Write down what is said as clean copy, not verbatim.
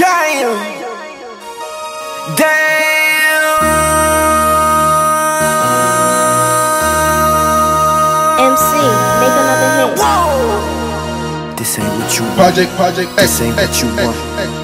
Damn. Damn. MC, make another hit. Whoa. This ain't what you want. Project This ain't what you want.